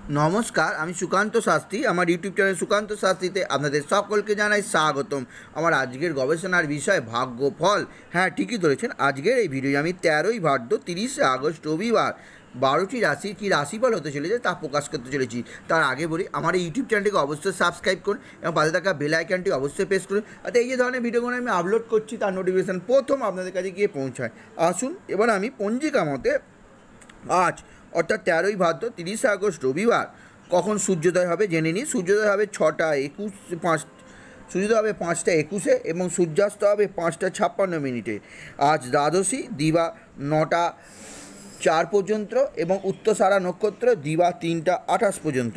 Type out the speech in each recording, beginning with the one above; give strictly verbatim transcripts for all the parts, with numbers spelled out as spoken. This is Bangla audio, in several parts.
নমস্কার, আমি সুকান্ত শাস্ত্রী। আমার ইউটিউব চ্যানেল সুকান্ত শাস্ত্রীতে আপনাদের সকলকে জানাই স্বাগতম। আমার আজকের গবেষণার বিষয় ভাগ্যফল। হ্যাঁ, ঠিকই ধরেছেন। আজকের এই ভিডিও আমি তেরোই ভাদ্র তিরিশে আগস্ট রবিবার বারোটি রাশি কী রাশিফল হতে চলেছে তা প্রকাশ করতে চলেছি। তার আগে বলি, আমার এই ইউটিউব চ্যানেলটিকে অবশ্যই সাবস্ক্রাইব করুন এবং পাশে থাকা বেল আইকনটি অবশ্যই প্রেস করুন, যাতে এই যে ধরনের ভিডিওগুলো আমি আপলোড করছি তার নোটিফিকেশান প্রথম আপনাদের কাছে গিয়ে পৌঁছায়। আসুন এবার আমি পঞ্জিকা মতে আজ অর্থাৎ তেরোই ভাদ্র তিরিশে আগস্ট রবিবার কখন সূর্যোদয় হবে জেনে নিই। সূর্যোদয় হবে ছটা একুশ পাঁচ সূর্যোদয় হবে পাঁচটা একুশে এবং সূর্যাস্ত হবে পাঁচটা ছাপ্পান্ন মিনিটে। আজ দ্বাদশী দিবা নটা চার পর্যন্ত এবং উত্তরসারা নক্ষত্র দিবা তিনটা আঠাশ পর্যন্ত।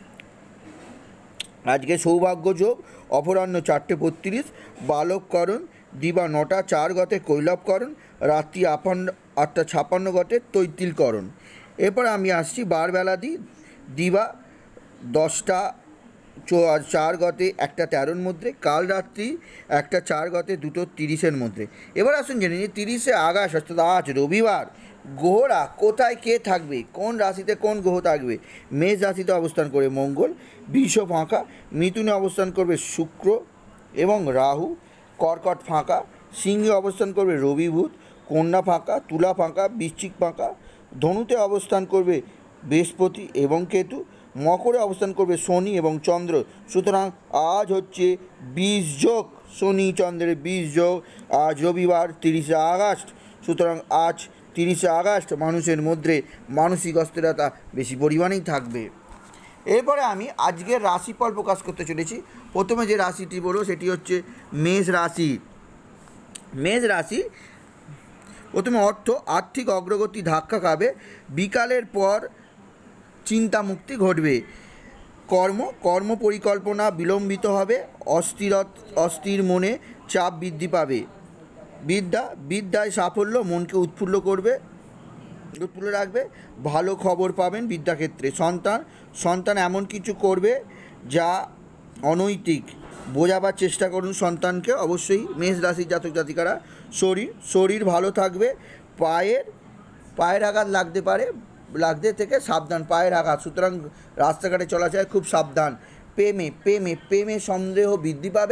আজকে সৌভাগ্য যোগ অপরাহ্ন চারটে বত্রিশ বালককরণ দিবা নটা চার গতে কৈলবকরণ রাত্রি আপান্ন আটটা ছাপ্পান্ন গতে তৈতিলকরণ। এরপর আমি আসছি বারবেলাদি দিবা দশটা চার গতে একটা তেরোর মধ্যে, কাল রাত্রি একটা চার গতে দুটো তিরিশের মধ্যে। এবার আসুন জেনে নিই তিরিশে আগস্ট অর্থাৎ আজ রবিবার গ্রহরা কোথায় কে থাকবে, কোন রাশিতে কোন গ্রহ থাকবে। মেষ রাশিতে অবস্থান করে মঙ্গল, বৃষ ফাঁকা, মিথুনে অবস্থান করবে শুক্র এবং রাহু, কর্কট ফাঁকা, সিংহে অবস্থান করবে রবি বুধ, কন্যা ফাঁকা, তুলা ফাঁকা, বৃশ্চিক ফাঁকা, ধনুতে অবস্থান করবে বৃহস্পতি এবং কেতু, মকরে অবস্থান করবে শনি এবং চন্দ্র। সুতরাং আজ হচ্ছে বিশ যোগ, শনি চন্দ্রের বিশ যোগ, আজ রবিবার তিরিশে আগস্ট। সুতরাং আজ তিরিশে আগস্ট মানুষের মধ্যে মানসিক অস্থিরতা বেশি পরিমাণেই থাকবে। এরপরে আমি আজকের রাশিফল প্রকাশ করতে চলেছি। প্রথমে যে রাশিটি বলব সেটি হচ্ছে মেষ রাশি। মেষ রাশি প্রথমে অর্থ আর্থিক অগ্রগতি ধাক্কা খাবে, বিকালের পর চিন্তামুক্তি ঘটবে। কর্ম কর্ম পরিকল্পনা বিলম্বিত হবে, অস্থির অস্থির মনে চাপ বৃদ্ধি পাবে। বিদ্যা বিদ্যায় সাফল্য মনকে উৎফুল্ল করবে উৎফুল্ল রাখবে, ভালো খবর পাবেন বিদ্যাক্ষেত্রে। সন্তান সন্তান এমন কিছু করবে যা অনৈতিক, বোঝাবার চেষ্টা করুন সন্তানকে অবশ্যই মেষ রাশির জাতক জাতিকারা। শরীর শরীর ভালো থাকবে, পায়ের পায়ের আঘাত লাগতে পারে, লাগতে থেকে সাবধান, পায়ের আঘাত, সুতরাং রাস্তাঘাটে চলাচলে খুব সাবধান। প্রেমে প্রেমে প্রেমে সন্দেহ বৃদ্ধি পাবে,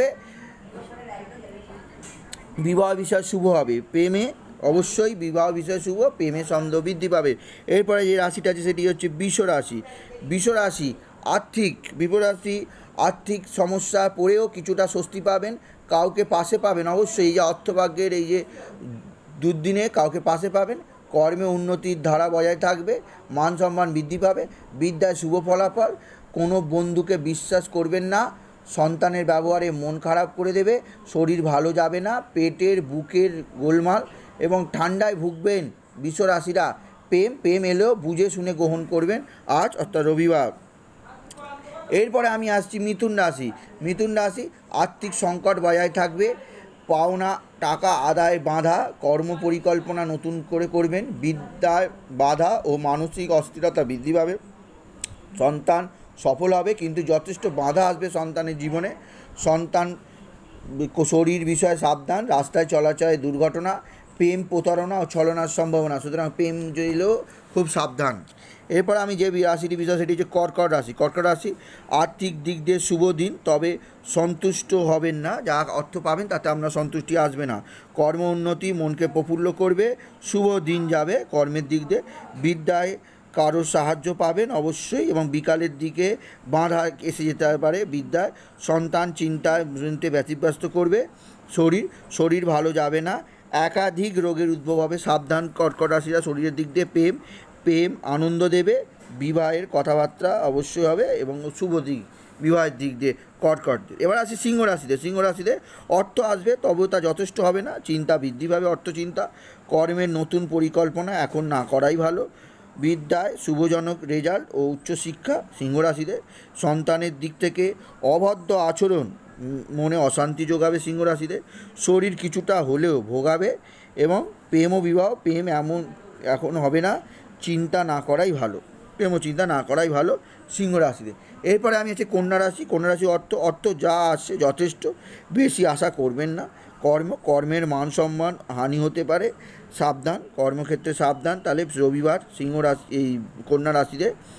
বিবাহ বিষয় শুভ হবে। প্রেমে অবশ্যই বিবাহ বিষয় শুভ, প্রেমে সন্দেহ বৃদ্ধি পাবে। এরপরে যে রাশিটা আছে সেটি হচ্ছে বৃষ রাশি। বৃষ রাশি আর্থিক বিপরাশি আর্থিক সমস্যা পড়েও কিছুটা স্বস্তি পাবেন, কাউকে পাশে পাবেন অবশ্যই। এই যে অর্থভাগ্যের এই যে দুর্দিনে কাউকে পাশে পাবেন। কর্মে উন্নতির ধারা বজায় থাকবে, মান সম্মান বৃদ্ধি পাবে। বিদ্যায় শুভ ফলাফল, কোনো বন্ধুকে বিশ্বাস করবেন না, সন্তানের ব্যবহারে মন খারাপ করে দেবে, শরীর ভালো যাবে না, পেটের বুকের গোলমাল এবং ঠান্ডায় ভুগবেন বিশ্বরাশিরা। প্রেম প্রেম এলেও বুঝে শুনে গ্রহণ করবেন আজ অর্থাৎ রবিবার। এরপরে আমি আসছি মিথুন রাশি। মিথুন রাশি আর্থিক সংকট বজায় থাকবে, পাওনা টাকা আদায় বাধা, কর্ম পরিকল্পনা নতুন করে করবেন, বিদ্যায় বাধা ও মানসিক অস্থিরতা বৃদ্ধি পাবে। সন্তান সফল হবে কিন্তু যথেষ্ট বাধা আসবে সন্তানের জীবনে। সন্তান শরীর বিষয়ে সাবধান, রাস্তায় চলাচলে দুর্ঘটনা, প্রেম প্রতারণা ও ছলনার সম্ভাবনা, সুতরাং প্রেম জইলেও খুব সাবধান। এরপর আমি যে রাশিটি বিষয় সেটি হচ্ছে কর্কট রাশি। কর্কট রাশি আর্থিক দিক দিয়ে শুভ দিন, তবে সন্তুষ্ট হবেন না, যা অর্থ পাবেন তাতে আপনার সন্তুষ্টি আসবে না। কর্ম উন্নতি মনকে প্রফুল্ল করবে, শুভ দিন যাবে কর্মের দিক দিয়ে। বিদ্যায় কারোর সাহায্য পাবেন অবশ্যই এবং বিকালের দিকে বাধা এসে যেতে পারে বিদ্যায়। সন্তান চিন্তায় ব্যতিব্যস্ত করবে। শরীর শরীর ভালো যাবে না, একাধিক রোগের উদ্ভব হবে, সাবধান কর্কট রাশিরা শরীরের দিক দিয়ে। প্রেম প্রেম আনন্দ দেবে, বিবাহের কথাবার্তা অবশ্যই হবে এবং শুভ দিক বিবাহের দিক দিয়ে কর্কট। এবার আসি সিংহ রাশিতে। সিংহ রাশিতে অর্থ আসবে, তবেও তা যথেষ্ট হবে না, চিন্তা বৃদ্ধি পাবে অর্থ চিন্তা। কর্মের নতুন পরিকল্পনা এখন না করাই ভালো। বিদ্যায় শুভজনক রেজাল্ট ও উচ্চশিক্ষা সিংহ রাশিতে। সন্তানের দিক থেকে অভদ্র আচরণ মনে অশান্তি যোগাবে সিংহ রাশিতে। শরীর কিছুটা হলেও ভোগাবে এবং প্রেম ও বিবাহ প্রেম এমন এখন হবে না, চিন্তা না করাই ভালো, প্রেম ও চিন্তা না করাই ভালো সিংহ রাশিতে। এরপরে আমি হচ্ছে কন্যা রাশি। কন্যা রাশি অর্থ অর্থ যা আসছে যথেষ্ট, বেশি আশা করবেন না। কর্ম কর্মের মান সম্মান হানি হতে পারে, সাবধান কর্মক্ষেত্রে সাবধান। তাহলে রবিবার সিংহ রাশি এই কন্যা রাশিতে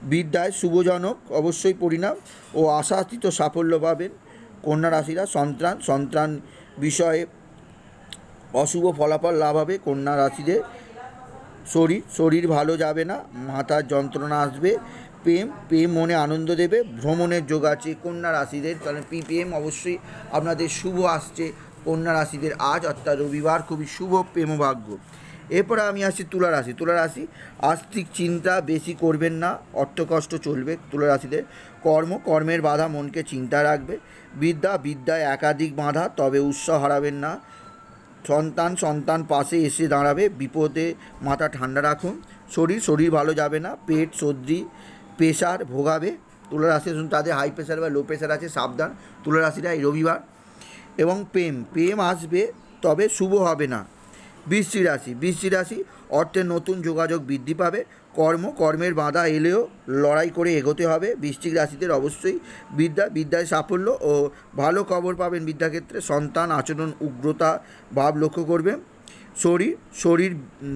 বিদ্যায় শুভজনক অবশ্যই পরিণাম ও আশাতীত সাফল্য পাবেন। কন্যা রাশিরা সন্তান সন্তান বিষয়ে অশুভ ফলাফল লাভ হবে। কন্যা রাশিদের শরীর শরীর ভালো যাবে না, মাথার যন্ত্রণা আসবে। প্রেম প্রেম মনে আনন্দ দেবে, ভ্রমণের যোগ আছে কন্যা রাশিদের। তাহলে পিপিএম অবশ্যই আপনাদের শুভ আসছে কন্যা রাশিদের আজ, অর্থাৎ রবিবার খুবই শুভ প্রেমভাগ্য। এরপরে আমি আসছি তুলা রাশি। তুলা রাশি আর্থিক চিন্তা বেশি করবেন না, অর্থকষ্ট চলবে তুলা রাশিদের। কর্ম কর্মের বাধা মনকে চিন্তা রাখবে। বিদ্যা বিদ্যায় একাধিক বাধা, তবে উৎসাহ হারাবেন না। সন্তান সন্তান পাশে এসে দাঁড়াবে, বিপদে মাথা ঠান্ডা রাখুন। শরীর শরীর ভালো যাবে না, পেট সর্দি প্রেশার ভোগাবে। তুলা রাশি তাদের হাই প্রেশার বা লো প্রেশার আছে, সাবধান তুলা রাশিরা এই রবিবার। এবং প্রেম প্রেম আসবে, তবে শুভ হবে না। বৃশ্চিক রাশি বৃশ্চিক রাশি অর্থের নতুন যোগাযোগ বৃদ্ধি পাবে। কর্ম কর্মের বাধা এলেও লড়াই করে এগোতে হবে। বৃশ্চিক রাশিদের অবশ্যই বিদ্যা বিদ্যায় সাফল্য ও ভালো খবর পাবেন বিদ্যাক্ষেত্রে। সন্তান আচরণ উগ্রতা ভাব লক্ষ্য করবে। শরীর শরীর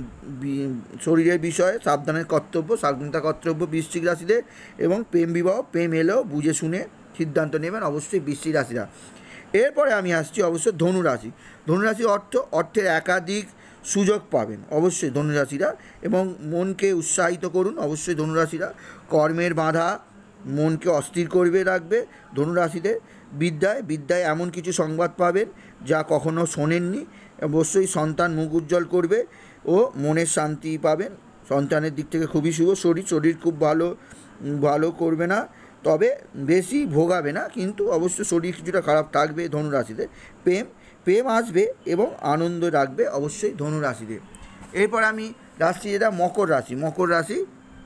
শরীরের বিষয়ে সাবধানের কর্তব্য সাবধানতা কর্তব্য বৃশ্চিক রাশিদের। এবং প্রেম বিবাহ প্রেম এলেও বুঝে শুনে সিদ্ধান্ত নেবেন অবশ্যই বৃশ্চিক রাশিরা। এরপরে আমি আসছি অবশ্য ধনুরাশি। ধনুরাশি অর্থ অর্থের একাধিক সুযোগ পাবেন অবশ্যই ধনুরাশিরা। এবং মনকে উৎসাহিত করুন অবশ্যই ধনুরাশিরা। কর্মের বাধা মনকে অস্থির করবে রাখবে ধনুরাশিদের। বিদ্যায় বিদ্যায় এমন কিছু সংবাদ পাবেন যা কখনো শোনেননি। অবশ্যই সন্তান মুখ উজ্জ্বল করবে ও মনের শান্তি পাবেন, সন্তানের দিক থেকে খুবই শুভ। শরীর শরীর খুব ভালো ভালো করবে না, তবে বেশি ভোগাবে না, কিন্তু অবশ্য শরীর কিছুটা খারাপ থাকবে ধনুরাশিদের। প্রেম প্রেম আসবে এবং আনন্দ রাখবে অবশ্যই ধনুরাশিদের। এরপর আমি রাশি যেটা মকর রাশি। মকর রাশি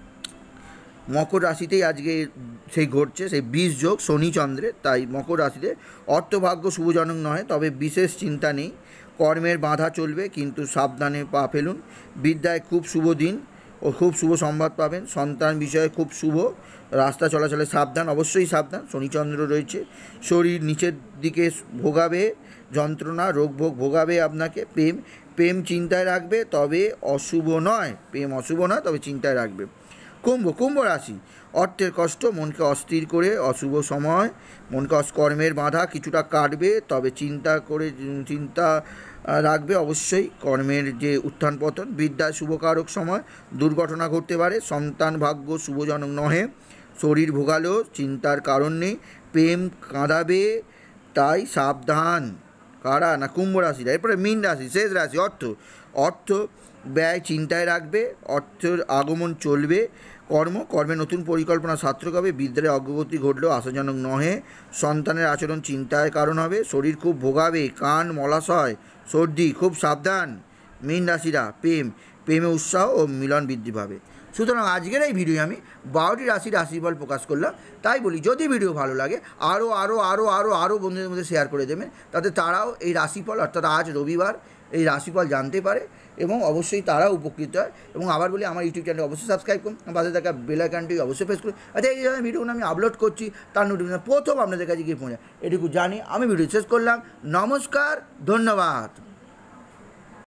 মকর রাশিতেই আজকে সেই ঘটছে সেই বিষ যোগ শনি চন্দ্রের, তাই মকর রাশিতে অর্থভাগ্য শুভজনক নয়, তবে বিশেষ চিন্তা নেই। কর্মের বাধা চলবে, কিন্তু সাবধানে পা ফেলুন। বিদ্যায় খুব শুভ দিন ও খুব শুভ সংবাদ পাবেন। সন্তান বিষয়ে খুব শুভ, রাস্তা চলাচলে সাবধান অবশ্যই সাবধান, শনিচন্দ্র রয়েছে। শরীর নিচের দিকে ভোগাবে, যন্ত্রণা রোগ ভোগ ভোগাবে আপনাকে। প্রেম প্রেম চিন্তায় রাখবে, তবে অশুভ নয়। প্রেম অশুভ নয়, তবে চিন্তায় রাখবে। কুম্ভ কুম্ভ রাশি অর্থের কষ্ট মনকে অস্থির করে, অশুভ সময় মনকে কর্মের বাধা কিছুটা কাটবে, তবে চিন্তা করে চিন্তা রাখবে অবশ্যই কর্মের যে উত্থান পতন। বিদ্যায় শুভকারক সময়, দুর্ঘটনা ঘটতে পারে। সন্তান ভাগ্য শুভজনক নহে, শরীর ভোগালেও চিন্তার কারণ নেই। প্রেম কাঁদাবে, তাই সাবধান। কারা না কুম্ভ রাশিরা। এরপরে মীন রাশি শেষ রাশি অর্থ অর্থ ব্যয় চিন্তায় রাখবে, অর্থের আগমন চলবে। কর্ম কর্মে নতুন পরিকল্পনা সার্থক হবে। বিদ্যালয়ে অগ্রগতি ঘটলেও আশাজনক নহে। সন্তানের আচরণ চিন্তায় কারণ হবে। শরীর খুব ভোগাবে, কান মলাশয় সর্দি, খুব সাবধান মীন রাশিরা। প্রেম প্রেমে উৎসাহ ও মিলন বৃদ্ধি পাবে। সুতরাং আজকের এই ভিডিও আমি বারোটি রাশির রাশিফল প্রকাশ করলাম। তাই বলি, যদি ভিডিও ভালো লাগে আরও আরও আরও আরও আরও বন্ধুদের মধ্যে শেয়ার করে দেবেন, তাতে তারাও এই রাশিফল অর্থাৎ আজ রবিবার এই রাশিফল জানতে পারে এবং অবশ্যই তারাও উপকৃত হয়। এবং আবার বলি, আমার ইউটিউব চ্যানেল অবশ্যই সাবস্ক্রাইব করুন, পাশে থাকা বেল আইকনটি অবশ্যই প্রেস করুন। আচ্ছা, এই ধরনের ভিডিওগুলো আমি আপলোড করছি তার নোটিফিকেশন প্রথম আপনাদের কাছে গিয়ে পৌঁছায়, এটুকু জানি। আমি ভিডিও শেষ করলাম। নমস্কার, ধন্যবাদ।